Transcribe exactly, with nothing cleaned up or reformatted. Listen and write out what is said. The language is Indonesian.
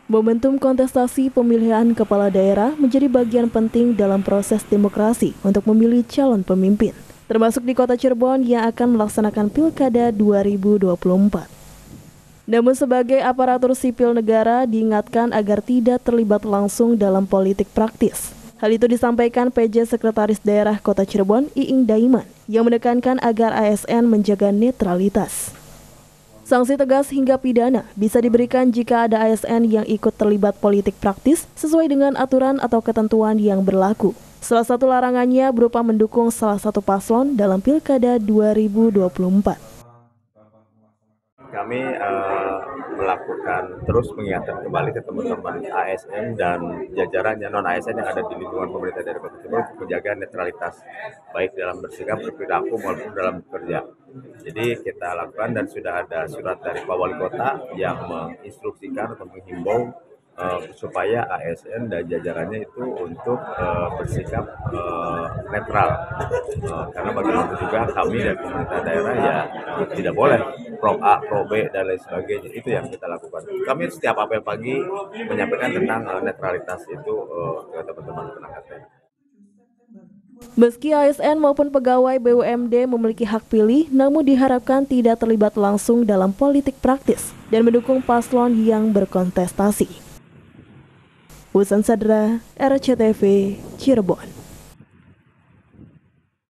Momentum kontestasi pemilihan kepala daerah menjadi bagian penting dalam proses demokrasi untuk memilih calon pemimpin, termasuk di Kota Cirebon yang akan melaksanakan Pilkada dua ribu dua puluh empat. Namun sebagai aparatur sipil negara diingatkan agar tidak terlibat langsung dalam politik praktis. Hal itu disampaikan P J Sekretaris Daerah Kota Cirebon, Iing Daiman, yang menekankan agar A S N menjaga netralitas. Sanksi tegas hingga pidana bisa diberikan jika ada A S N yang ikut terlibat politik praktis sesuai dengan aturan atau ketentuan yang berlaku. Salah satu larangannya berupa mendukung salah satu paslon dalam Pilkada dua ribu dua puluh empat. Kami uh, melakukan terus mengingatkan kembali ke teman-teman A S N dan jajarannya non-A S N yang ada di lingkungan pemerintah daerah Kota Cirebon untuk menjaga netralitas, baik dalam bersikap, berperilaku maupun dalam bekerja. Jadi kita lakukan dan sudah ada surat dari Pak Wali Kota yang menginstruksikan atau menghimbau uh, supaya A S N dan jajarannya itu untuk uh, bersikap uh, netral. Uh, karena bagaimanapun juga kami dari pemerintah daerah ya uh, tidak boleh pro A, pro B, dan lain sebagainya. Itu yang kita lakukan. Kami setiap apel pagi menyampaikan tentang uh, netralitas itu uh, ke teman-teman perangkat daerah. Meski A S N maupun pegawai B U M D memiliki hak pilih, namun diharapkan tidak terlibat langsung dalam politik praktis dan mendukung paslon yang berkontestasi. Husan Sadra, R C T V, Cirebon.